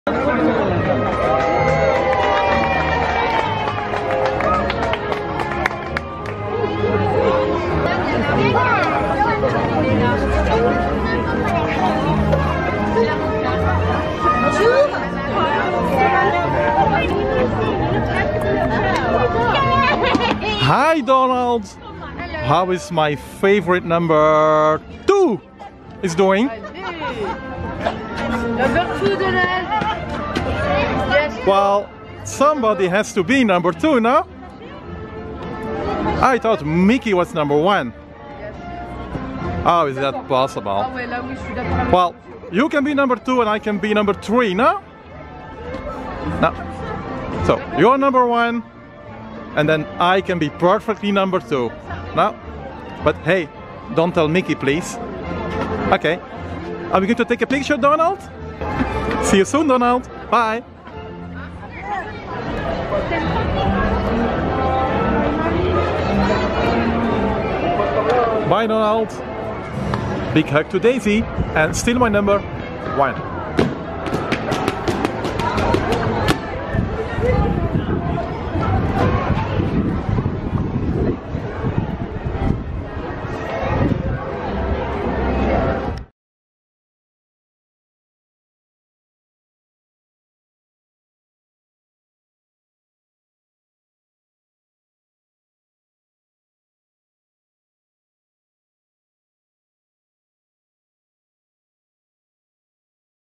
Hi Donald! How is my favorite number 2 is doing? Number 2, Donald. Yes. Well, somebody has to be number 2, no? I thought Mickey was number 1. Oh, is that possible? Well, you can be number 2 and I can be number 3, no? No. So, you're number 1 and then I can be perfectly number 2. No? But hey, don't tell Mickey, please. Okay. Are we going to take a picture, Donald? See you soon, Donald. Bye. Bye, Donald. Big hug to Daisy and still my number 1.